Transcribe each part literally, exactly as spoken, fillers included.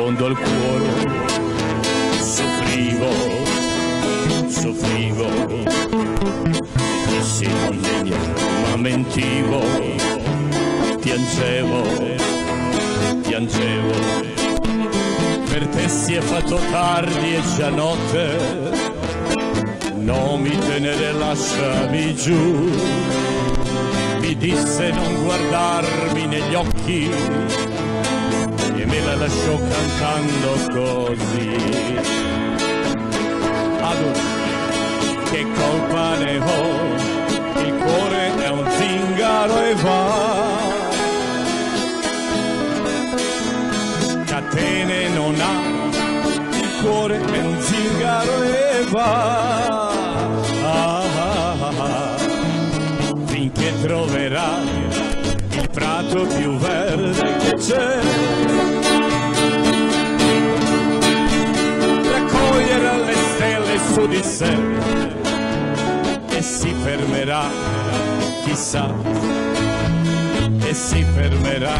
fondo al cuore soffrivo, soffrivo, dissi non degno, ma mentivo, piangevo, piangevo, per te si è fatto tardi e già notte, non mi tenere, lasciami giù, mi disse non guardarmi negli occhi, e me la lasciò cantando così. Adoro, che colpa ne ho, il cuore è un zingaro e va, catene non ha, il cuore è un zingaro e va, ah, ah, ah, finché troverà il prato più verde che c'è, raccoglierà le stelle su di sé e si fermerà, chissà, e si fermerà.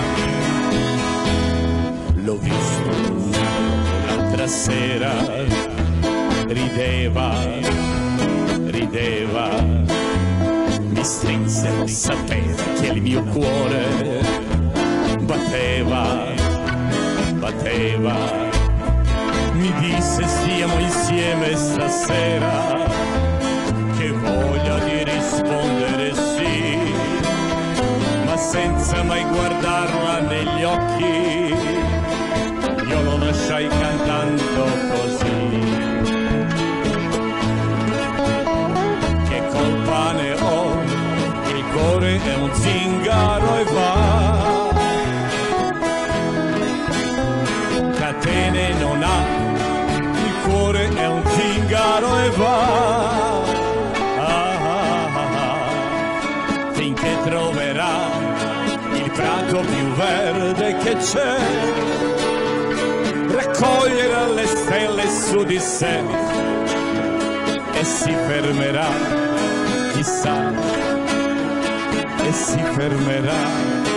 L'ho visto l'altra sera, rideva, rideva, mi strinse, sapeva che il mio cuore batteva, batteva, mi disse stiamo insieme stasera, che voglia di rispondere sì, ma senza mai guardarla negli occhi, io lo lasciai cantando così. Che colpa ne ho, il cuore è un zingaro e va, catene non ha, il cuore è un zingaro e va, ah, ah, ah, ah, finché troverà il prato più verde che c'è, raccoglierà le stelle su di sé e si fermerà, chissà, e si fermerà.